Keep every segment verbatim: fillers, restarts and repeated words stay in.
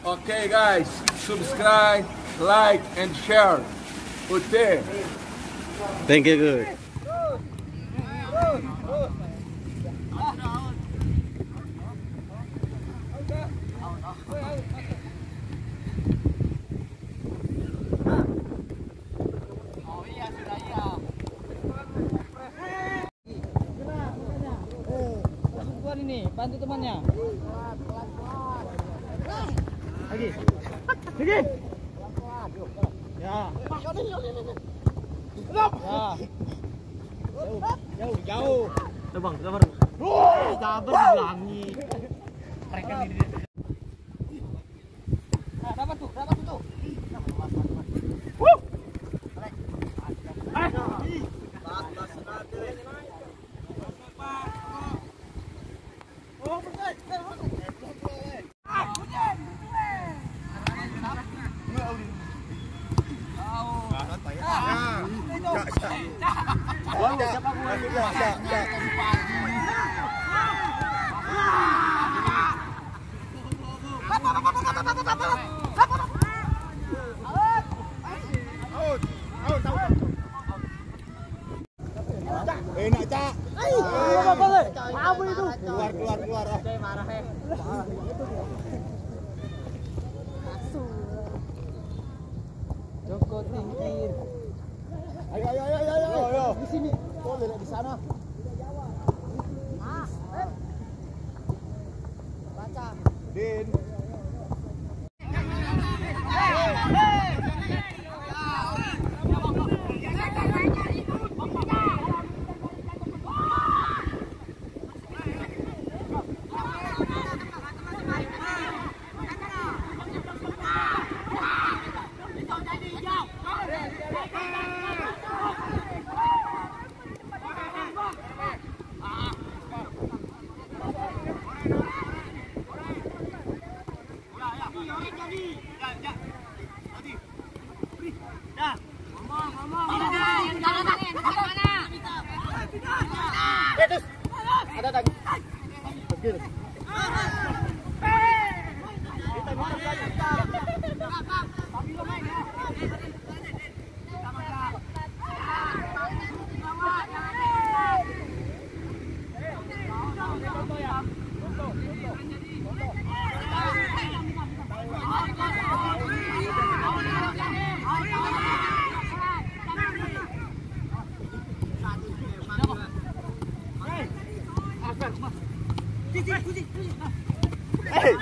Okay guys, subscribe, like, and share. Ute. Thank you, good. Ini bantu temannya. Lagi. Lagi. Ya. Ya. Jauh, jauh. Tuh bang, sabar. Sabar diulangi. Mereka di. Nah, dapat tuh, dapat tuh. Wuh. Eh. Bas, bas, enak cak. Apa itu? Keluar keluar keluar. Saya marah ya. Joko tingkir. Ayo ayo ayo ayo ayo. Di sini. Oh, lihat di sana. Ah, eh. Baca. Din. Ada tadi. Begir. Hey.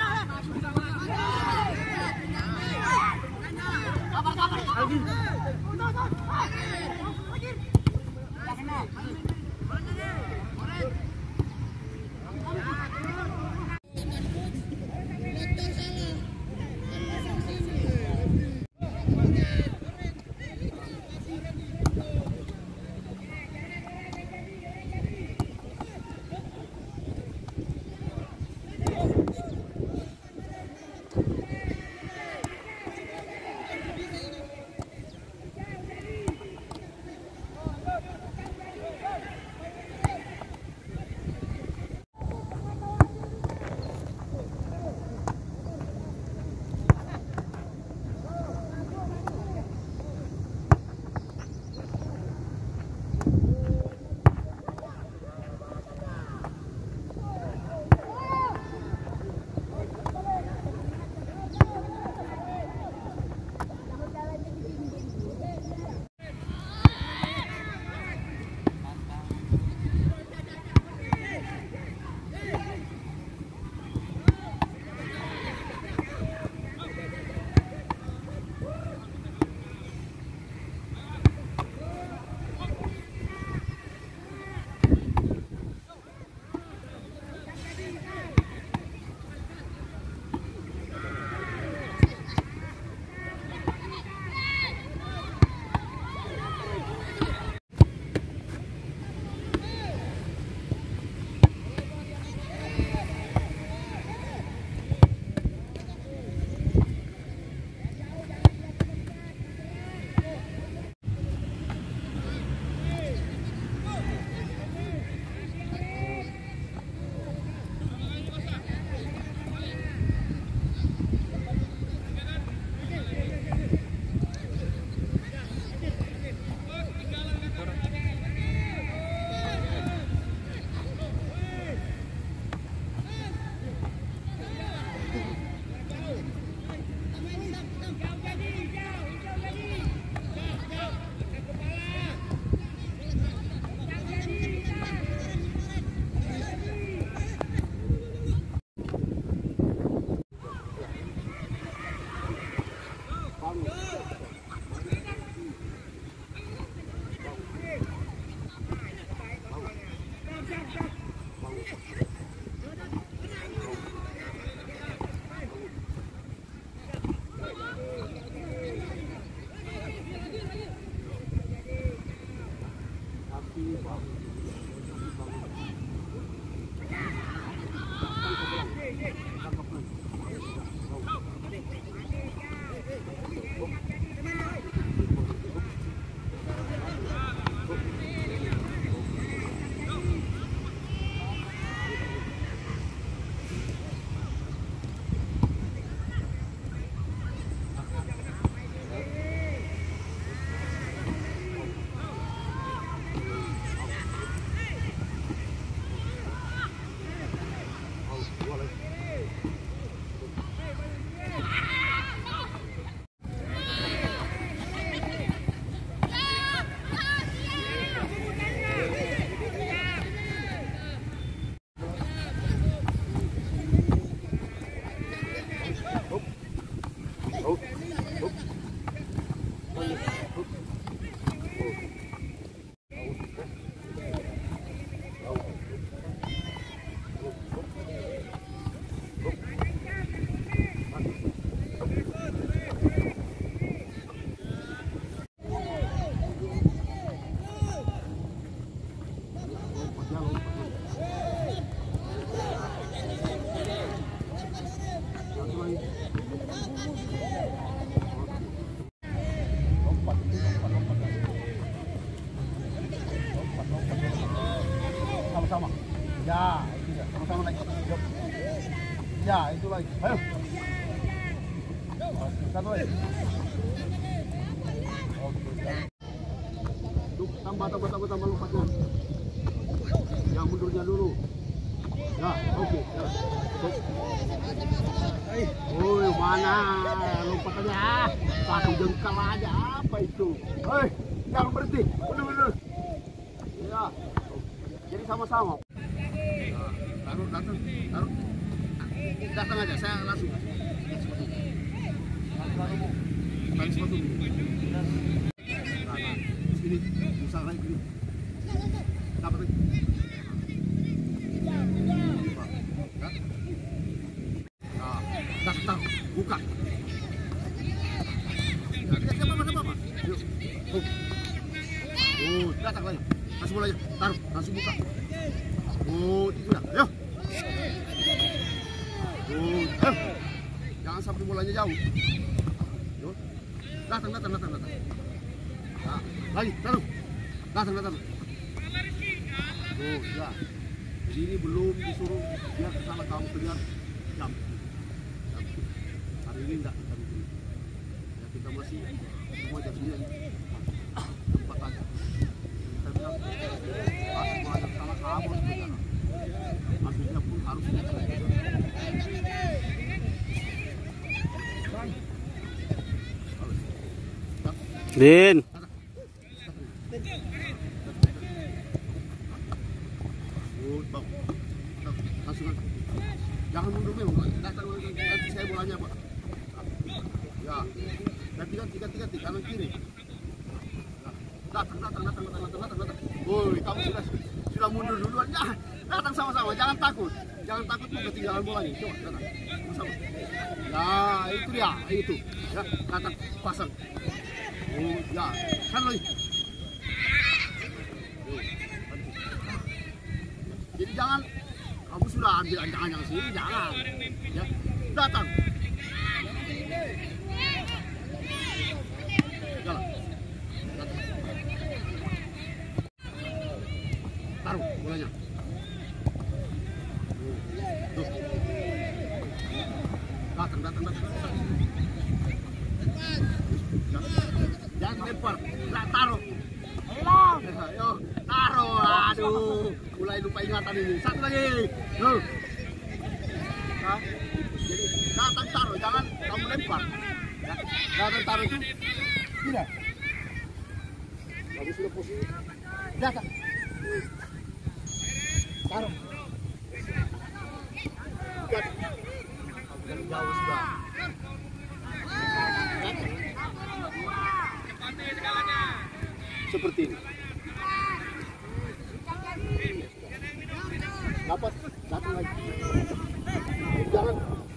Sama-sama. Ya, itu ya. Sama-sama lagi. Ya, itu lagi. Ayo. Satu lagi. Oke. Tuh, tambah, tambah, tambah, tambah lompatnya. Yang mundurnya dulu. Ya, oke. Ya. Woi, mana lompatannya? Satu jengkal aja. Apa itu? Hei, jangan berhenti. Bener-bener. Ya. Jadi sama-sama. Taruh, taruh, taruh. Datang aja, saya langsung. Tarik sepatu. Nah, nah. Sini, usah lagi gini. Dapat lagi. Nah, datang, buka. Nah, tidak apa-apa, tidak apa-apa. Yuk. Oh, datang lagi. Langsung bola aja, taruh, langsung buka. Oh, itu dah, ayo. Oh, ayo. Jangan sampai bolanya jauh. Yuk. Datang, datang, datang, datang. Nah, lagi, taruh. Datang, datang. Oh, ya. Jadi ini belum disuruh biar ke sana kamu kejar jam. Hari ini enggak kita bikin. Ya, kita masih semua jam sembilan. Tempat aja. Akhirnya pun harus Din. Jangan mundur memang. Datang nanti saya bolanya, Pak. Ya. Ganti ganti ganti ganti kanan kiri. Datang datang datang datang datang datang datang. Woi, kamu sudah sudah mundur duluan. Ya, datang sama-sama. Jangan takut. Jangan takut mau ketinggalan bolanya. Coba datang. Sama. Nah, itu dia. Itu. Ya, datang pasang. Oh, ya. Kan lagi. Jadi jangan kamu sudah ambil anjangan yang sini, jangan. Ya, datang. Jalan. Taruh bolanya. Tuh. Datang, datang, datang. Jangan lempar, nah, taruh. Ayo, taruh. Aduh, mulai lupa ingatan ini. Satu lagi. Tuh. Nah, jadi datang taruh, jangan kamu lempar. Ya, datang taruh itu tidak. Kamu sudah posisi. Datang. Taruh. Dari jauh sudah. Seperti ini. Dapat, datang lagi. Jangan.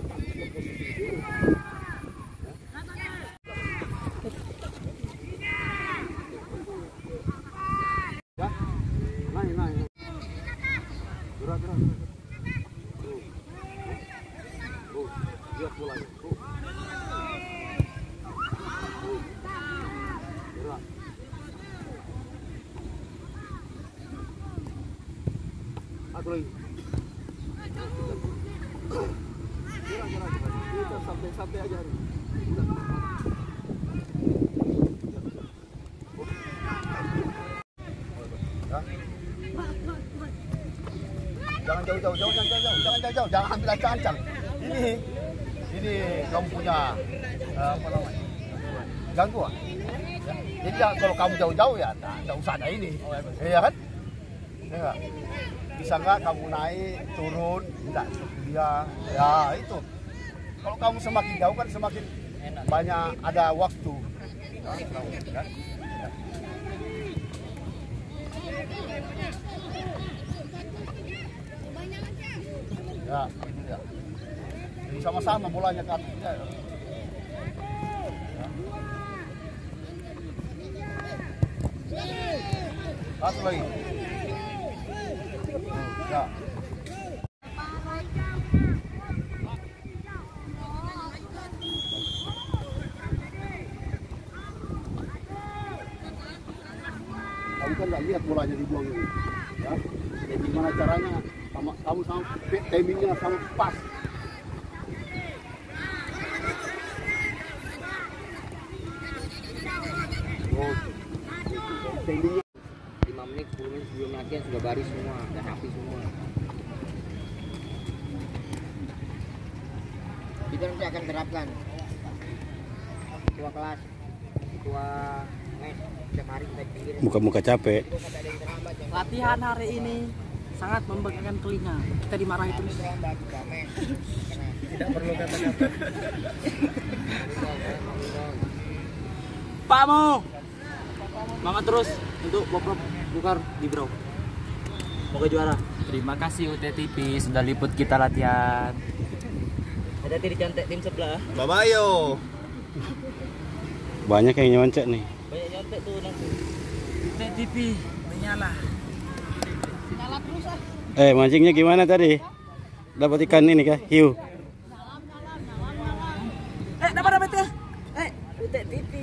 Ya, naik, naik. Gerak, gerak, gerak. bolanya. Gerak. Satu lagi. Gerak, gerak, gerak. Kita santai-santai aja. Jangan jauh-jauh, jauh, jangan jauh-jauh, jangan jauh-jauh, jangan ambil ancang-ancang. Ini, ini kamu punya uh, apa namanya? Gangguan. Ya. Jadi ya, kalau kamu jauh-jauh ya, tak usah ada ini, iya kan? Ya, bisa nggak kamu naik, turun, tidak dia, ya itu. Kalau kamu semakin jauh kan semakin banyak ada waktu. Ya, kan? Ya, ya. Jadi sama-sama bolanya ke atas. Ya. Satu lagi. Ya. Kamu kan nggak lihat bolanya dibuang ini. Ya. Jadi gimana caranya? Sama, kamu sama timingnya sama pas. Oh, timingnya lima menit, sepuluh menit sebelum latihan sudah baris semua, udah rapi semua. Kita nanti akan terapkan. Ketua kelas, ketua mes, setiap hari kita pinggir. Muka-muka capek. Latihan hari ini sangat membengkakkan telinga. Kita dimarahi terus. Tidak perlu kata-kata. Pak Mo, semangat terus untuk Boprop Bukar di Bro. Semoga juara. Terima kasih U T T V sudah liput kita latihan. Ada tiri cantik tim sebelah. Babayo. Banyak yang nyontek nih. Banyak cantik tuh nanti. U T T V menyala. Eh, mancingnya gimana tadi? Dapat ikan ini kah? Hiu. Eh, dapat dapat ya? Eh, U T T V.